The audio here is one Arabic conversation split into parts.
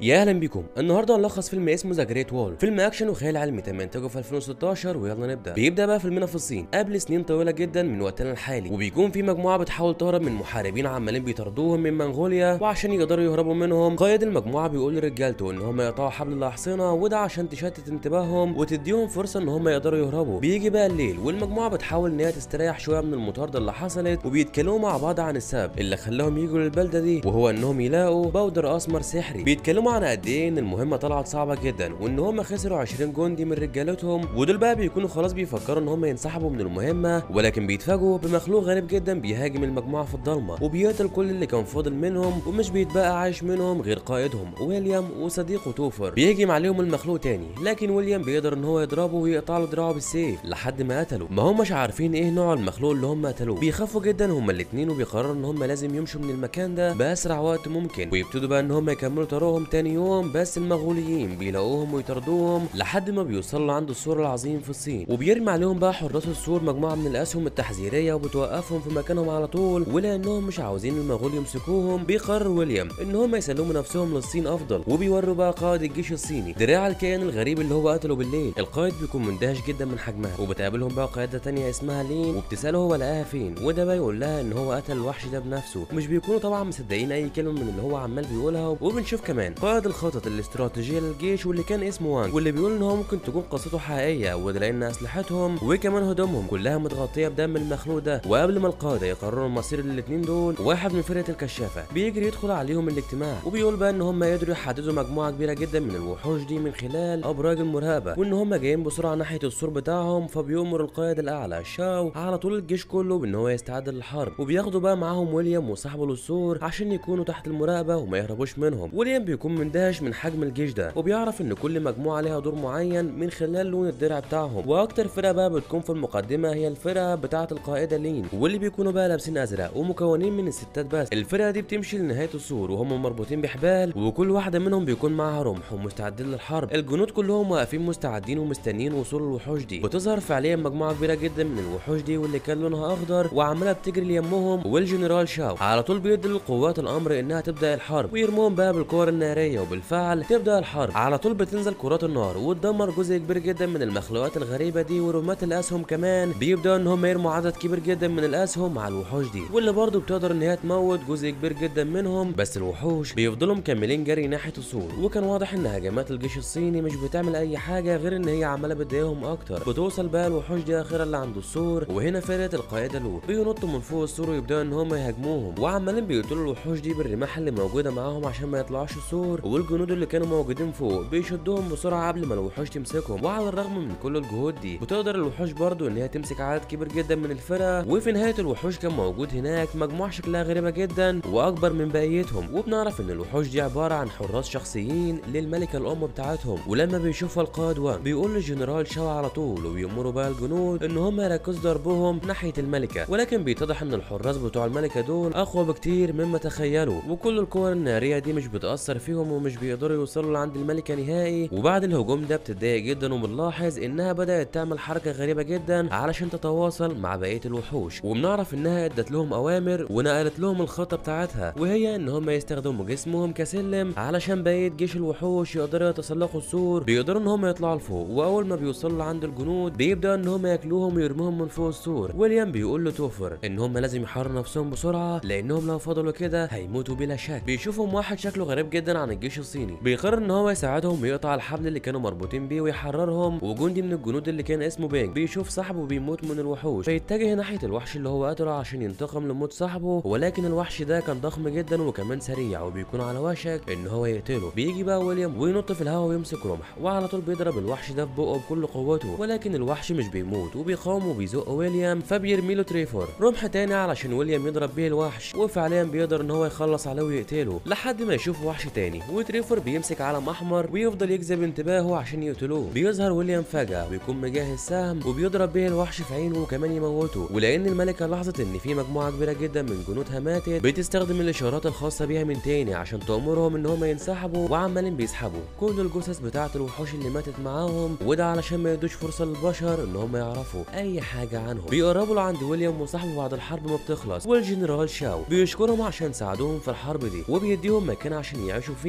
يا اهلا بيكم. النهارده هنلخص فيلم اسمه ذا جريت وول، فيلم اكشن وخيال علمي تم انتاجه في 2016. ويلا نبدا. بيبدا بقى فيلمنا في الصين قبل سنين طويله جدا من وقتنا الحالي، وبيكون في مجموعه بتحاول تهرب من محاربين عمالين بيطاردوهم من منغوليا، وعشان يقدروا يهربوا منهم قائد المجموعه بيقول لرجالته ان هم يقطعوا حبل الاحصنه، وده عشان تشتت انتباههم وتديهم فرصه ان هم يقدروا يهربوا. بيجي بقى الليل والمجموعه بتحاول ان هي تستريح شويه من المطارده اللي حصلت، وبيتكلموا مع بعض عن السبب اللي خلاهم يجوا للبلده دي، وهو انهم يلاقوا بودر اسمر سحري. بيتكلموا عن قد ايه ان المهمه طلعت صعبه جدا، وان هم خسروا 20 جندي من رجالتهم، ودول بقى بيكونوا خلاص بيفكروا ان هم ينسحبوا من المهمه، ولكن بيتفاجئوا بمخلوق غريب جدا بيهاجم المجموعه في الضلمه وبيقتل كل اللي كان فاضل منهم، ومش بيتبقى عايش منهم غير قائدهم ويليام وصديقه توفر. بيهجم عليهم المخلوق تاني، لكن ويليام بيقدر ان هو يضربه ويقطع له دراعه بالسيف لحد ما قتله. ما همش عارفين ايه نوع المخلوق اللي هم قتلوه. بيخافوا جدا هما الاثنين، وبيقرروا ان هم لازم يمشوا من المكان ده باسرع وقت ممكن، ويبتدوا بقى ان هم يكملوا طريقهم تاني يوم. بس المغوليين بيلاقوهم ويطردوهم لحد ما بيوصلوا عند السور العظيم في الصين، وبيرمي عليهم بقى حراس السور مجموعه من الاسهم التحذيريه وبتوقفهم في مكانهم على طول. ولانهم مش عاوزين المغول يمسكوهم بيقرر ويليام ان هم يسلموا نفسهم للصين افضل، وبيوروا بقى قائد الجيش الصيني دراع الكائن الغريب اللي هو قتله بالليل. القائد بيكون مندهش جدا من حجمها، وبتقابلهم بقى قائده تانية اسمها لين، وبتساله هو لقاها فين، وده بقى يقول لها ان هو قتل الوحش ده بنفسه. مش بيكونوا طبعا مصدقين اي كلمه من اللي هو عمال بيقولها. وبنشوف كمان قائد الخطط الاستراتيجيه للجيش واللي كان اسمه وانج، واللي بيقول ان هو ممكن تكون قصته حقيقيه، وده لان اسلحتهم وكمان هدومهم كلها متغطيه بدم المخلوق ده. وقبل ما القاده يقرروا مصير الاثنين دول، واحد من فرقه الكشافه بيجري يدخل عليهم الاجتماع، وبيقول بقى ان هم قدروا يحددوا مجموعه كبيره جدا من الوحوش دي من خلال ابراج المراقبه، وان هم جايين بسرعه ناحيه السور بتاعهم. فبيؤمر القائد الاعلى شاو على طول الجيش كله بان هو يستعد للحرب، وبياخدوا بقى معاهم ويليام وصاحبه للسور عشان يكونوا تحت المراقبه وما يهربوش منهم. ويليام بيكون مندهش من حجم الجيش ده، وبيعرف ان كل مجموعه ليها دور معين من خلال لون الدرع بتاعهم. واكتر فرقه بقى بتكون في المقدمه هي الفرقه بتاعه القائده لين، واللي بيكونوا بقى لابسين ازرق ومكونين من الستات بس. الفرقه دي بتمشي لنهايه السور وهم مربوطين بحبال، وكل واحده منهم بيكون معاها رمح ومستعدين للحرب. الجنود كلهم واقفين مستعدين ومستنيين وصول الوحوش دي. بتظهر فعليا مجموعه كبيره جدا من الوحوش دي، واللي كان لونها اخضر وعماله بتجري ليمهم. والجنرال شاو على طول بيدي للقوات الامر انها تبدا الحرب، ويرموهم بقى بالكور الناريه، وبالفعل تبدا الحرب. على طول بتنزل كرات النار وتدمر جزء كبير جدا من المخلوقات الغريبه دي، ورمات الاسهم كمان بيبداوا ان هم يرموا عدد كبير جدا من الاسهم على الوحوش دي، واللي برضه بتقدر ان هي تموت جزء كبير جدا منهم. بس الوحوش بيفضلوا مكملين جري ناحيه السور، وكان واضح ان هجمات الجيش الصيني مش بتعمل اي حاجه غير ان هي عماله بتضايقهم اكتر. بتوصل بقى الوحوش دي اخيرا اللي عند السور، وهنا فرقه القائده لو بينطوا من فوق السور ويبداوا ان هم يهاجموهم، وعمالين بيقتلوا الوحوش دي بالرماح اللي موجوده معاهم عشان ما يطلعوش السور. والجنود اللي كانوا موجودين فوق بيشدوهم بسرعه قبل ما الوحوش تمسكهم. وعلى الرغم من كل الجهود دي بتقدر الوحوش برضو ان هي تمسك عدد كبير جدا من الفرقه. وفي نهايه الوحوش كان موجود هناك مجموعه شكلها غريبه جدا واكبر من بقيتهم، وبنعرف ان الوحوش دي عباره عن حراس شخصيين للملكه الام بتاعتهم. ولما بيشوفها القائد وان بيقول للجنرال شاو على طول، وبيأمروا بقى الجنود ان هم يركزوا ضربهم ناحيه الملكه. ولكن بيتضح ان الحراس بتوع الملكه دول اقوى بكتير مما تخيلوا، وكل القوى الناريه دي مش بتاثر فيهم ومش بيقدروا يوصلوا لعند الملكه نهائي. وبعد الهجوم ده بتتضايق جدا، وبنلاحظ انها بدات تعمل حركه غريبه جدا علشان تتواصل مع بقيه الوحوش. وبنعرف انها ادت لهم اوامر ونقلت لهم الخطه بتاعتها، وهي ان هم يستخدموا جسمهم كسلم علشان بقيه جيش الوحوش يقدروا يتسلقوا السور. بيقدروا ان هم يطلعوا لفوق، واول ما بيوصلوا لعند الجنود بيبداوا ان هم ياكلوهم ويرموهم من فوق السور. ويليام بيقول لتوفر ان هم لازم يحرروا نفسهم بسرعه، لانهم لو فضلوا كده هيموتوا بلا شك. بيشوفهم واحد شكله غريب جدا عن الجيش الصيني، بيقرر ان هو يساعدهم ويقطع الحبل اللي كانوا مربوطين بيه ويحررهم. وجندي من الجنود اللي كان اسمه بينج بيشوف صاحبه بيموت من الوحوش، فيتجه ناحيه الوحش اللي هو قتله عشان ينتقم لموت صاحبه. ولكن الوحش ده كان ضخم جدا وكمان سريع، وبيكون على وشك ان هو يقتله. بيجي بقى ويليام وينط في الهواء ويمسك رمح، وعلى طول بيضرب الوحش ده في بقه بكل قوته. ولكن الوحش مش بيموت، وبيقاوم وبيزق ويليام، فبيرمي له تريفور رمح تاني علشان ويليام يضرب بيه الوحش. وفعليا بيقدر ان هو يخلص عليه ويقتله لحد ما يشوف وحش تاني، وتريفور بيمسك علم احمر ويفضل يجذب انتباهه عشان يقتلوه. بيظهر ويليام فجأة ويكون مجهز سهم وبيضرب بيه الوحش في عينه وكمان يموته. ولان الملكه لاحظت ان في مجموعه كبيره جدا من جنودها ماتت، بتستخدم الاشارات الخاصه بيها من تاني عشان تأمرهم ان هم ينسحبوا. وعمالين بيسحبوا كل الجثث بتاعه الوحوش اللي ماتت معاهم، وده علشان ما يدوش فرصه للبشر ان هم يعرفوا اي حاجه عنهم. بيقربوا لعند ويليام وصاحبه بعد الحرب ما بتخلص، والجنرال شاو بيشكرهم عشان ساعدوهم في الحرب دي، وبيديهم مكان عشان يعيشوا فيه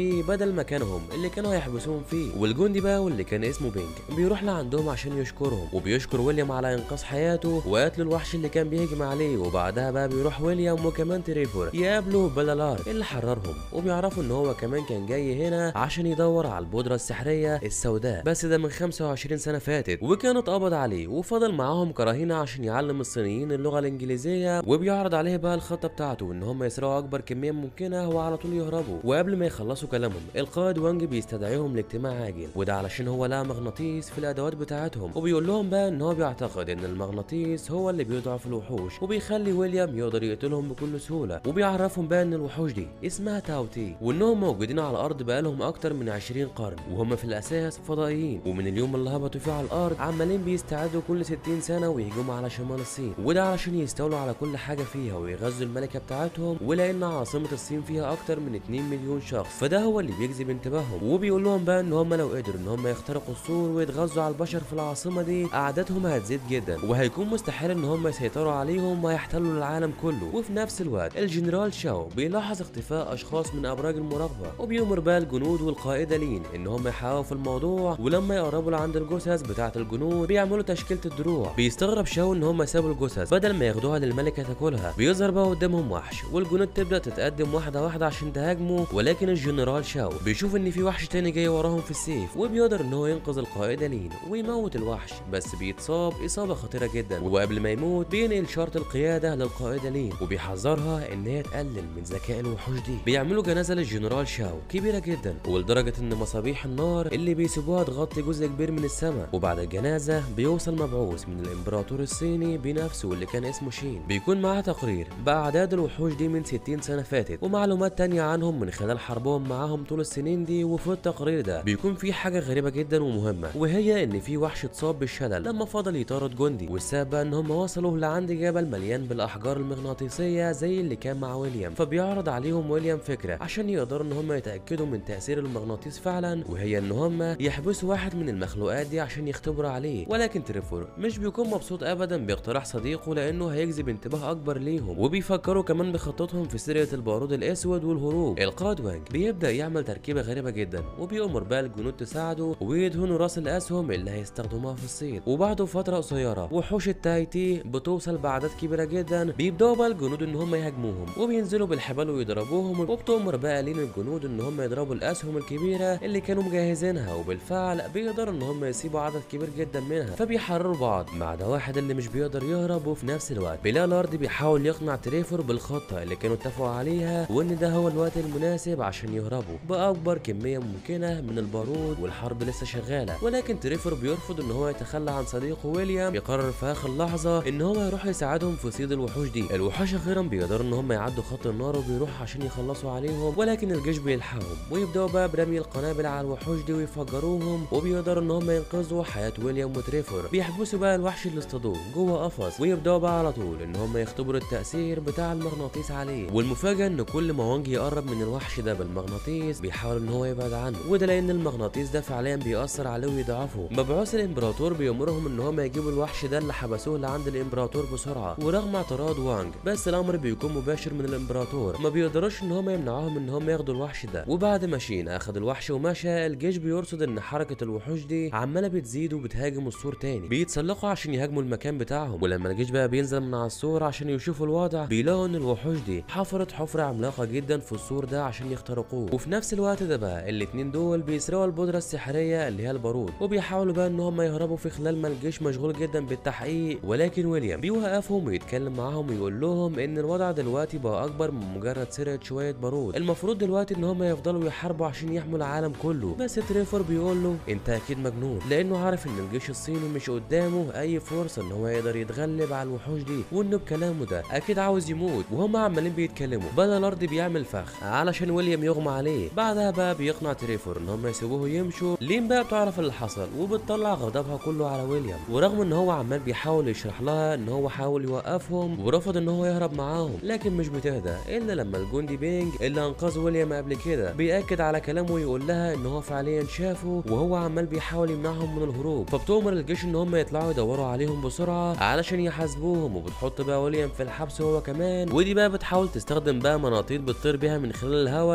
فيه بدل مكانهم اللي كانوا هيحبسوهم فيه. والجندي بقى واللي كان اسمه بينج بيروح لعندهم عشان يشكرهم، وبيشكر ويليام على انقاذ حياته وقتل الوحش اللي كان بيهجم عليه. وبعدها بقى بيروح ويليام وكمان تريفور يقابلوا بلالار اللي حررهم، وبيعرفوا ان هو كمان كان جاي هنا عشان يدور على البودره السحريه السوداء، بس ده من 25 سنه فاتت، وكان اتقبض عليه وفضل معاهم كرهينه عشان يعلم الصينيين اللغه الانجليزيه. وبيعرض عليه بقى الخطه بتاعته ان هم يسرقوا اكبر كميه ممكنه وعلى طول يهربوا. وقبل ما يخلصوا كلامهم القائد وانج بيستدعيهم لاجتماع عاجل، وده علشان هو لقى مغناطيس في الادوات بتاعتهم، وبيقول لهم بقى ان هو بيعتقد ان المغناطيس هو اللي بيضعف الوحوش وبيخلي ويليام يقدر يقتلهم بكل سهوله. وبيعرفهم بقى ان الوحوش دي اسمها تاوتي، وانهم موجودين على الارض بقالهم اكتر من 20 قرن، وهم في الاساس فضائيين، ومن اليوم اللي هبطوا فيه على الارض عمالين بيستعدوا كل 60 سنه ويهجموا على شمال الصين، وده علشان يستولوا على كل حاجه فيها ويغزوا الملكه بتاعتهم، ولان عاصمه الصين فيها اكتر من 2 مليون شخص، فده هو اللي بيجذب انتباههم. وبيقول لهم بقى ان هم لو قدروا ان هم يخترقوا السور ويتغذوا على البشر في العاصمه دي اعدادهم هتزيد جدا، وهيكون مستحيل ان هم يسيطروا عليهم ويحتلوا العالم كله. وفي نفس الوقت الجنرال شاو بيلاحظ اختفاء اشخاص من ابراج المراقبه، وبيأمر بقى الجنود والقائده لين ان هم يحققوا في الموضوع، ولما يقربوا لعند الجثث بتاعه الجنود بيعملوا تشكيله الدروع. بيستغرب شاو ان هم سابوا الجثث بدل ما ياخدوها للملكه تاكلها. بيظهر بقى قدامهم وحش، والجنود تبدا تتقدم واحده واحده عشان تهاجمه، ولكن الجنرال شاو بيشوف ان في وحش تاني جاي وراهم في السيف، وبيقدر ان هو ينقذ القائده لين ويموت الوحش، بس بيتصاب اصابه خطيره جدا. وقبل ما يموت بينقل شرط القياده للقائده لين، وبيحذرها ان هي تقلل من ذكاء الوحوش دي. بيعملوا جنازه للجنرال شاو كبيره جدا، ولدرجه ان مصابيح النار اللي بيسيبوها تغطي جزء كبير من السماء. وبعد الجنازه بيوصل مبعوث من الامبراطور الصيني بنفسه اللي كان اسمه شين، بيكون معاه تقرير باعداد الوحوش دي من 60 سنه فاتت ومعلومات تانية عنهم من خلال حربهم معاهم طول السنين دي. وفي التقرير ده بيكون في حاجه غريبه جدا ومهمه، وهي ان في وحش اتصاب بالشلل لما فضل يطارد جندي، والسبب بقى ان هم وصلوا لعند جبل مليان بالاحجار المغناطيسيه زي اللي كان مع ويليام. فبيعرض عليهم ويليام فكره عشان يقدروا ان هم يتاكدوا من تاثير المغناطيس فعلا، وهي ان هم يحبسوا واحد من المخلوقات دي عشان يختبروا عليه. ولكن تريفور مش بيكون مبسوط ابدا باقتراح صديقه لانه هيجذب انتباه اكبر ليهم، وبيفكروا كمان بخطتهم في سرقه البارود الاسود والهروب. القائد وانج بيبدا يعمل تركيبه غريبه جدا، وبيأمر بقى الجنود تساعده ويدهنوا راس الاسهم اللي هيستخدموها في الصيد. وبعد فتره قصيره وحوش التايتي بتوصل باعداد كبيره جدا، بيبداوا بقى الجنود ان هم يهاجموهم وبينزلوا بالحبال ويضربوهم، وبتأمر بقى لين الجنود ان هم يضربوا الاسهم الكبيره اللي كانوا مجهزينها، وبالفعل بيقدروا ان هم يسيبوا عدد كبير جدا منها، فبيحرروا بعض ما عدا واحد اللي مش بيقدر يهرب. وفي نفس الوقت بلالارد بيحاول يقنع تريفور بالخطه اللي كانوا اتفقوا عليها، وان ده هو الوقت المناسب عشان يهربوا باكبر كميه ممكنه من البارود والحرب لسه شغاله. ولكن تريفور بيرفض ان هو يتخلى عن صديقه ويليام، بيقرر في اخر لحظه ان هو يروح يساعدهم في صيد الوحوش دي. الوحوش اخيرا بيقدروا ان هم يعدوا خط النار وبيروحوا عشان يخلصوا عليهم، ولكن الجيش بيلحقهم ويبداوا بقى برمي القنابل على الوحوش دي ويفجروهم، وبيقدروا ان هم ينقذوا حياه ويليام وتريفور. بيحبسوا بقى الوحش اللي اصطادوه جوه قفص، ويبداوا بقى على طول ان هم يختبروا التاثير بتاع المغناطيس عليه. والمفاجاه ان كل ما وانج يقرب من الوحش ده بالمغناطيس بيحاول ان هو يبعد عنه، وده لان المغناطيس ده فعليا بيأثر عليه ويضعفه. مبعوث الامبراطور بيأمرهم ان هم يجيبوا الوحش ده اللي حبسوه لعند الامبراطور بسرعه، ورغم اعتراض وانج بس الامر بيكون مباشر من الامبراطور، ما بيقدروش ان هم يمنعوهم ان هم ياخدوا الوحش ده. وبعد ما شين اخد الوحش ومشى، الجيش بيرصد ان حركه الوحوش دي عماله بتزيد وبتهاجم السور تاني. بيتسلقوا عشان يهاجموا المكان بتاعهم، ولما الجيش بقى بينزل من على السور عشان يشوفوا الوضع بيلاقوا ان الوحوش دي حفرت حفره عملاقه جدا في السور ده عشان يخترقوه. وفي نفس الوقت ده بقى الاتنين دول بيسرقوا البودره السحريه اللي هي البارود، وبيحاولوا بقى ان هم يهربوا في خلال ما الجيش مشغول جدا بالتحقيق. ولكن ويليام بيوقفهم ويتكلم معاهم ويقول لهم ان الوضع دلوقتي بقى اكبر من مجرد سرقه شويه بارود، المفروض دلوقتي ان هم يفضلوا يحاربوا عشان يحموا العالم كله. بس تريفور بيقول له انت اكيد مجنون، لانه عارف ان الجيش الصيني مش قدامه اي فرصه ان هو يقدر يتغلب على الوحوش دي، وانه بكلامه ده اكيد عاوز يموت. وهم عمالين بيتكلموا بقى الارض بيعمل فخ علشان ويليام يغمى عليه. بعدها بقى بيقنع تريفور ان هم يسيبوه يمشوا. لين بقى بتعرف اللي حصل وبتطلع غضبها كله على ويليام، ورغم ان هو عمال بيحاول يشرح لها ان هو حاول يوقفهم ورفض ان هو يهرب معاهم، لكن مش بتهدى الا لما الجندي بينج اللي انقذ ويليام قبل كده بيأكد على كلامه ويقول لها ان هو فعليا شافه وهو عمال بيحاول يمنعهم من الهروب. فبتؤمر الجيش ان هم يطلعوا يدوروا عليهم بسرعه علشان يحاسبوهم، وبتحط بقى ويليام في الحبس هو كمان. ودي بقى بتحاول تستخدم بقى مناطيد بتطير بيها من خلال الهواء الساخن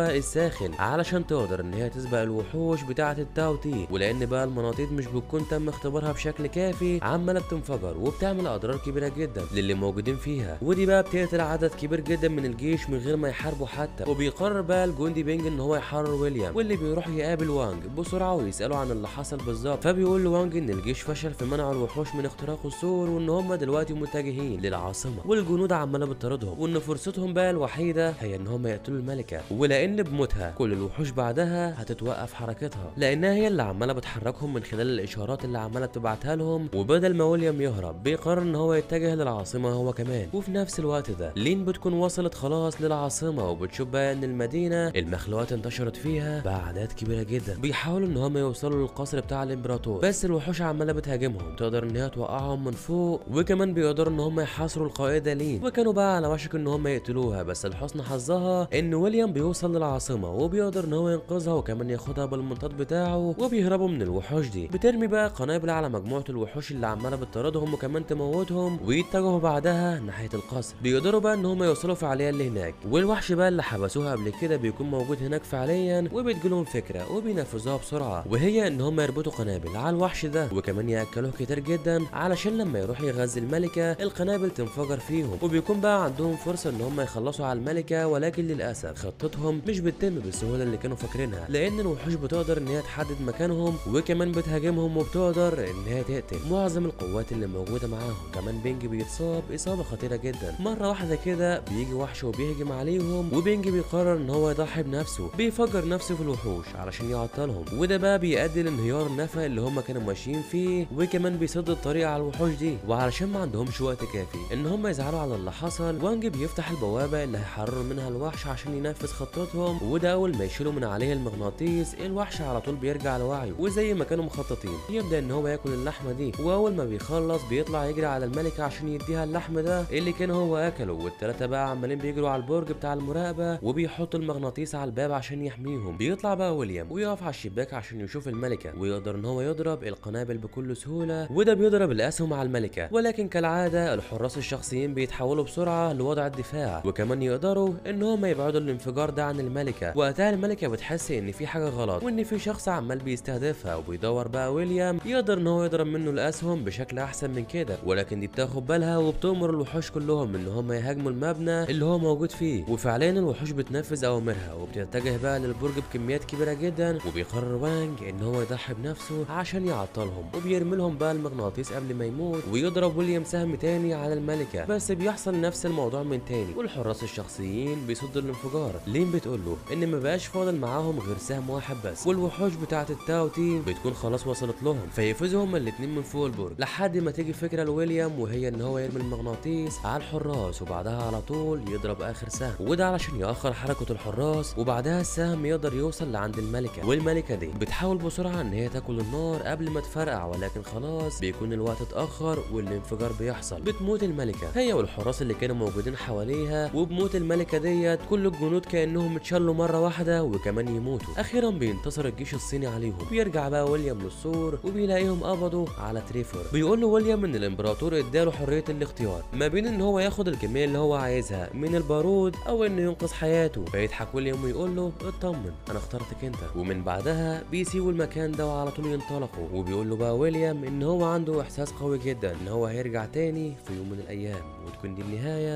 داخل علشان تقدر ان هي تسبق الوحوش بتاعه التاو تي، ولان بقى المناطيد مش بتكون تم اختبارها بشكل كافي عماله بتنفجر وبتعمل اضرار كبيره جدا للي موجودين فيها، ودي بقى بتقتل عدد كبير جدا من الجيش من غير ما يحاربوا حتى. وبيقرر بقى الجندي بينج ان هو يحرر ويليام، واللي بيروح يقابل وانج بسرعه ويساله عن اللي حصل بالظبط. فبيقول له وانج ان الجيش فشل في منع الوحوش من اختراق السور، وان هم دلوقتي متجهين للعاصمه والجنود عماله بتطاردهم، وان فرصتهم بقى الوحيده هي ان هم يقتلوا الملكه، ولان بموتها كل الوحوش بعدها هتتوقف حركتها لانها هي اللي عماله بتحركهم من خلال الاشارات اللي عماله بتبعتها لهم. وبدل ما ويليام يهرب بيقرر ان هو يتجه للعاصمه هو كمان. وفي نفس الوقت ده لين بتكون وصلت خلاص للعاصمه، وبتشوف بقى ان المدينه المخلوقات انتشرت فيها باعداد كبيره جدا. بيحاولوا ان هم يوصلوا للقصر بتاع الامبراطور، بس الوحوش عماله بتهاجمهم، تقدر ان هي توقعهم من فوق، وكمان بيقدروا ان هم يحاصروا القائده لين، وكانوا بقى على وشك ان هم يقتلوها. بس لحسن حظها ان ويليام بيوصل للعاصمه وبيقدر ان هو ينقذها وكمان ياخدها بالمنطاد بتاعه، وبيهربوا من الوحوش دي. بترمي بقى قنابل على مجموعه الوحوش اللي عماله بتطاردهم وكمان تموتهم، ويتجهوا بعدها ناحيه القصر. بيقدروا بقى ان هم يوصلوا فعليا اللي هناك، والوحش بقى اللي حبسوها قبل كده بيكون موجود هناك فعليا، وبتجيلهم فكره وبينفذوها بسرعه، وهي ان هم يربطوا قنابل على الوحش ده وكمان ياكلوه كتير جدا علشان لما يروح يغذي الملكه القنابل تنفجر فيهم. وبيكون بقى عندهم فرصه ان هم يخلصوا على الملكه، ولكن للاسف خطتهم مش بتتم بالسهوله اللي كانوا فاكرينها، لان الوحوش بتقدر ان هي تحدد مكانهم وكمان بتهاجمهم، وبتقدر ان هي تقتل معظم القوات اللي موجوده معاهم. كمان بينج بيتصاب اصابه خطيره جدا. مره واحده كده بيجي وحش وبيهجم عليهم، وبينج بيقرر ان هو يضحي بنفسه، بيفجر نفسه في الوحوش علشان يعطلهم، وده بقى بيؤدي لانهيار النفق اللي هم كانوا ماشيين فيه، وكمان بيسد الطريق على الوحوش دي. وعلشان ما عندهمش وقت كافي ان هم يزعلوا على اللي حصل، وانج بيفتح البوابه اللي هيحرروا منها الوحش عشان ينفذ خطتهم، وده اول ما يشيلوا من عليه المغناطيس الوحش على طول بيرجع لوعيه، وزي ما كانوا مخططين يبدا ان هو ياكل اللحمه دي. واول ما بيخلص بيطلع يجري على الملكه عشان يديها اللحم ده اللي كان هو اكله، والثلاثه بقى عمالين بيجروا على البرج بتاع المراقبه وبيحطوا المغناطيس على الباب عشان يحميهم. بيطلع بقى ويليام ويقف على الشباك عشان يشوف الملكه، ويقدر ان هو يضرب القنابل بكل سهوله، وده بيضرب الاسهم على الملكه. ولكن كالعاده الحراس الشخصيين بيتحولوا بسرعه لوضع الدفاع، وكمان يقدروا ان هم يبعدوا الانفجار ده عن الملكه. وقتها الملكه بتحس ان في حاجه غلط وان في شخص عمال بيستهدفها، وبيدور بقى ويليام يقدر ان هو يضرب منه الاسهم بشكل احسن من كده. ولكن دي بتاخد بالها وبتأمر الوحوش كلهم ان هم يهاجموا المبنى اللي هو موجود فيه، وفعليا الوحوش بتنفذ اوامرها وبتتجه بقى للبرج بكميات كبيره جدا. وبيقرر وانج ان هو يضحي بنفسه عشان يعطلهم، وبيرمي لهم بقى المغناطيس قبل ما يموت، ويضرب ويليام سهم تاني على الملكه. بس بيحصل نفس الموضوع من تاني، والحراس الشخصيين بيصدوا الانفجار. لين بتقول له ان ما بقاش فاضل معاهم غير سهم واحد بس، والوحوش بتاعه التاو تي بتكون خلاص وصلت لهم، فيفوزوا هما الاثنين من فوق البرج لحد ما تيجي فكره لويليام، وهي ان هو يرمي المغناطيس على الحراس وبعدها على طول يضرب اخر سهم، وده علشان ياخر حركه الحراس، وبعدها السهم يقدر يوصل لعند الملكه. والملكه دي بتحاول بسرعه ان هي تاكل النار قبل ما تفرقع، ولكن خلاص بيكون الوقت اتاخر والانفجار بيحصل. بتموت الملكه هي والحراس اللي كانوا موجودين حواليها، وبموت الملكه ديت كل الجنود كانهم اتشلوا مره واحده وكمان يموتوا. اخيرا بينتصر الجيش الصيني عليهم، بيرجع بقى ويليام للسور وبيلاقيهم قبضوا على تريفور. بيقول له ويليام ان الامبراطور اداله حريه الاختيار ما بين ان هو ياخد الكميه اللي هو عايزها من البارود او انه ينقذ حياته. فيضحك ويليام ويقول له اطمن انا اخترتك انت. ومن بعدها بيسيبوا المكان ده وعلى طول ينطلقوا. وبيقول له بقى ويليام ان هو عنده احساس قوي جدا ان هو هيرجع تاني في يوم من الايام، وتكون دي النهايه